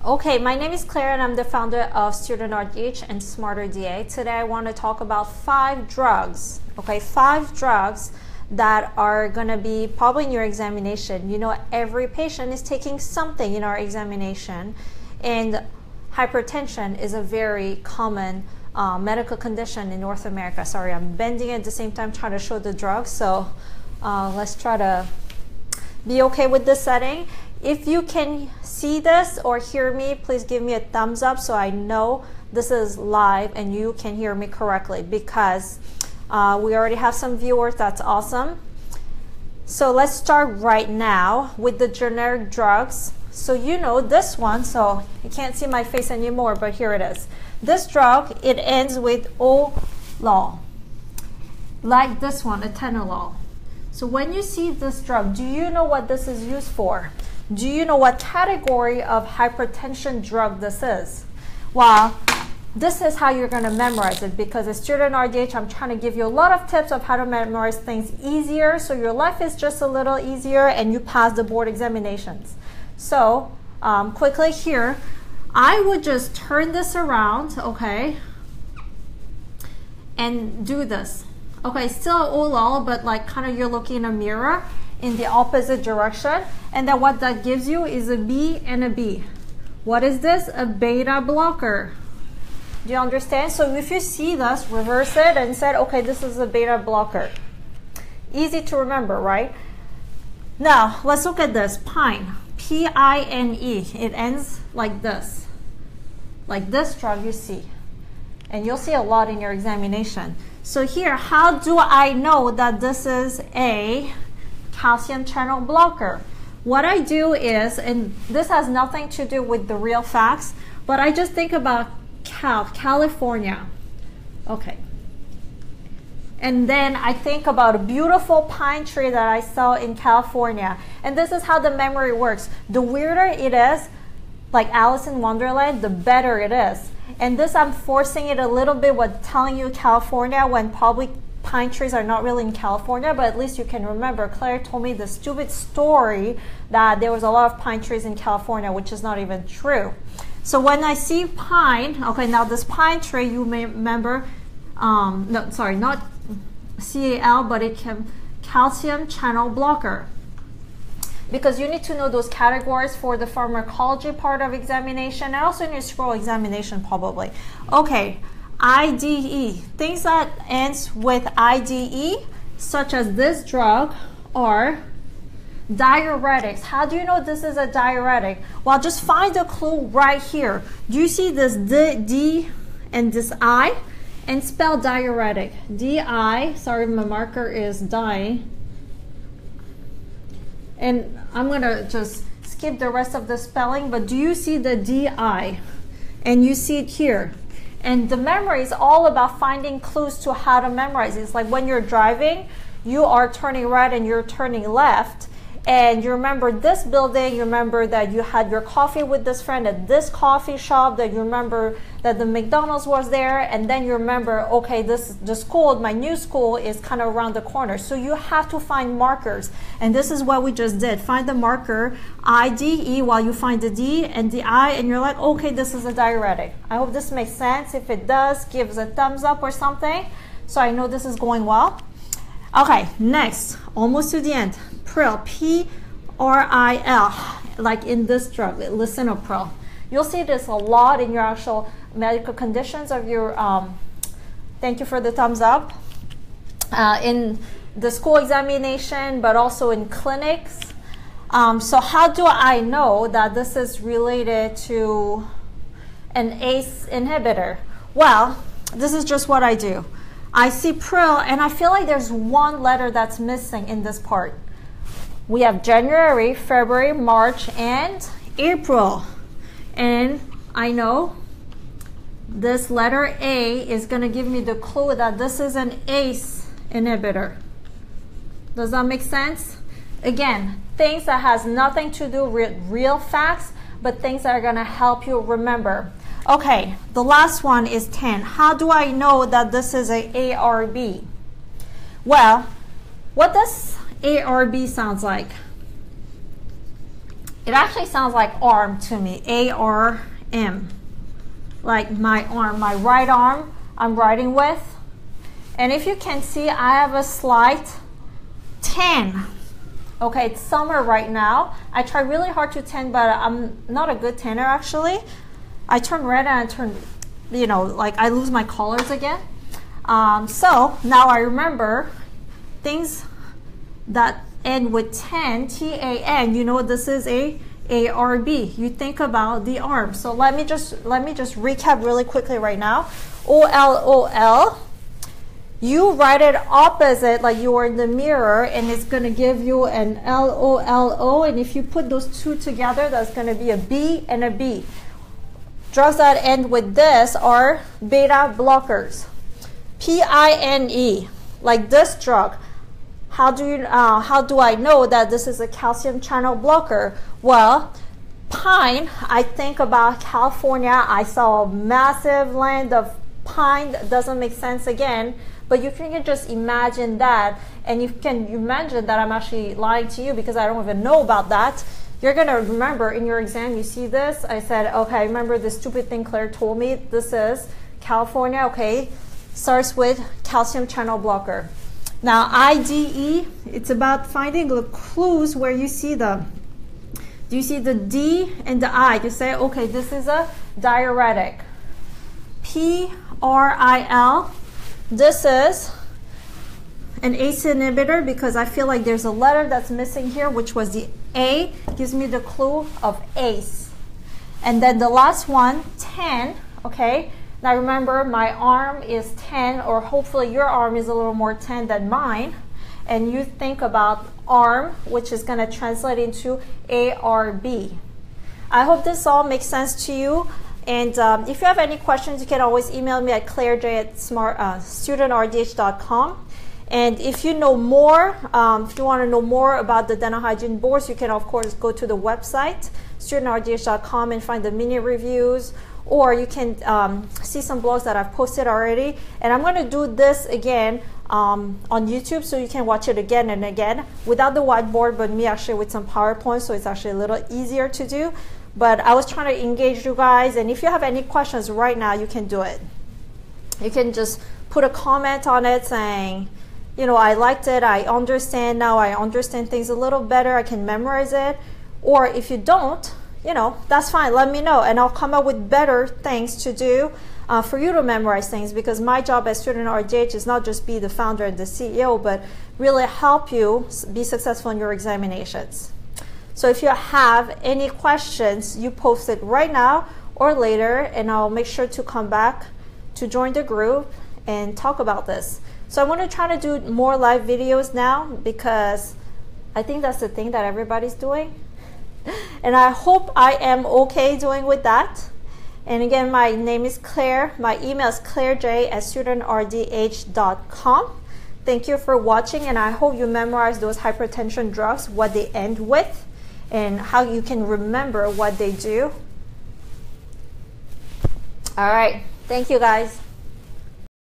Okay, my name is Claire and I'm the founder of StudentRDH and SmarterDA. Today I want to talk about 5 drugs, okay, 5 drugs that are going to be probably in your examination. You know, every patient is taking something in our examination, and hypertension is a very common medical condition in North America. Sorry, I'm bending at the same time trying to show the drugs, so let's try to be okay with this setting. If you can see this or hear me, please give me a thumbs up so I know this is live and you can hear me correctly, because we already have some viewers. That's awesome. So let's start right now with the generic drugs. So you know this one, so you can't see my face anymore, but here it is. This drug, it ends with O-lol, like this one, atenolol. So when you see this drug, do you know what this is used for? Do you know what category of hypertension drug this is? Well, this is how you're going to memorize it, because as StudentRDH, I'm trying to give you a lot of tips of how to memorize things easier, so your life is just a little easier and you pass the board examinations. So quickly here, I would just turn this around, okay, and do this. Okay, still O-lol, but like kind of you're looking in a mirror in the opposite direction, and then what that gives you is a B and a B. What is this? A beta blocker. Do you understand? So if you see this, reverse it and said, okay, this is a beta blocker. Easy to remember, right? Now, let's look at this. Pine, P-I-N-E. It ends like this drug you see. And you'll see a lot in your examination. So here, how do I know that this is a calcium channel blocker? What I do is, and this has nothing to do with the real facts, but I just think about California. Okay. And then I think about a beautiful pine tree that I saw in California. And this is how the memory works. The weirder it is, like Alice in Wonderland, the better it is. And this, I'm forcing it a little bit with telling you California when probably pine trees are not really in California, but at least you can remember. Claire told me the stupid story that there was a lot of pine trees in California, which is not even true. So when I see pine, okay, now this pine tree, you may remember, no, sorry, not CAL, but it can calcium channel blocker. Because you need to know those categories for the pharmacology part of examination, and also in your scroll examination probably. Okay, IDE, things that ends with IDE, such as this drug, are diuretics. How do you know this is a diuretic? Well, just find a clue right here. Do you see this D and this I? And spell diuretic. D-I, sorry, my marker is dying. And I'm going to just skip the rest of the spelling, but do you see the D-I? And you see it here. And the memory is all about finding clues to how to memorize. It's like when you're driving, you are turning right and you're turning left. And you remember this building, you remember that you had your coffee with this friend at this coffee shop, that you remember that the McDonald's was there, and then you remember, okay, the school, my new school is kind of around the corner. So you have to find markers. And this is what we just did. Find the marker, IDE, while you find the D and the I, and you're like, okay, this is a diuretic. I hope this makes sense. If it does, give us a thumbs up or something, so I know this is going well. Okay, next, almost to the end. Pril, P-R-I-L, like in this drug, lisinopril. You'll see this a lot in your actual medical conditions of your, thank you for the thumbs up, in the school examination, but also in clinics. So how do I know that this is related to an ACE inhibitor? Well, this is just what I do. I see Pril, and I feel like there's one letter that's missing in this part. We have January, February, March, and April. And I know this letter A is going to give me the clue that this is an ACE inhibitor. Does that make sense? Again, things that has nothing to do with real facts, but things that are going to help you remember. Okay, the last one is 10. How do I know that this is a ARB? Well, what does ARB sounds like? It actually sounds like arm to me, A-R-M. Like my arm, my right arm I'm writing with. And if you can see, I have a slight tan. Okay, it's summer right now. I try really hard to tan, but I'm not a good tanner actually. I turn red and I turn, you know, like I lose my colors again. So now I remember things that end with tan, T-A-N. You know, this is a A-R-B. You think about the arm. So let me just recap really quickly right now. O-L-O-L. You write it opposite like you are in the mirror, and it's going to give you an L-O-L-O. And if you put those two together, that's going to be a B and a B. Drugs that end with this are beta blockers. P-I-N-E, like this drug. How do I know that this is a calcium channel blocker? Well, pine, I think about California. I saw a massive land of pine. That doesn't make sense again, but you can just imagine that, and you can imagine that I'm actually lying to you because I don't even know about that. You're going to remember in your exam, you see this, I said, okay, I remember this stupid thing Claire told me. This is California, okay, starts with calcium channel blocker. Now, IDE, it's about finding the clues where you see them. Do you see the D and the I? You say, okay, this is a diuretic. PRIL, this is an ACE inhibitor because I feel like there's a letter that's missing here, which was the A, gives me the clue of ACE. And then the last one, 10, okay? Now remember, my arm is 10, or hopefully your arm is a little more 10 than mine. And you think about arm, which is going to translate into ARB. I hope this all makes sense to you. And if you have any questions, you can always email me at clairej@studentrdh.com. And if you know more, if you want to know more about the dental hygiene boards, you can of course go to the website, StudentRDH.com, and find the mini reviews. Or you can see some blogs that I've posted already. And I'm going to do this again on YouTube, so you can watch it again and again without the whiteboard, but me actually with some PowerPoint, so it's actually a little easier to do. But I was trying to engage you guys, and if you have any questions right now, you can do it. You can just put a comment on it saying, you know, I liked it, I understand now, I understand things a little better, I can memorize it. Or if you don't, you know, that's fine, let me know, and I'll come up with better things to do for you to memorize things, because my job as StudentRDH is not just be the founder and the CEO, but really help you be successful in your examinations. So if you have any questions, you post it right now or later, and I'll make sure to come back to join the group and talk about this. So I want to try to do more live videos now, because I think that's the thing that everybody's doing. And I hope I am okay doing with that. And again, my name is Claire. My email is clairej@studentrdh.com. Thank you for watching, and I hope you memorize those hypertension drugs, what they end with, and how you can remember what they do. All right. Thank you, guys.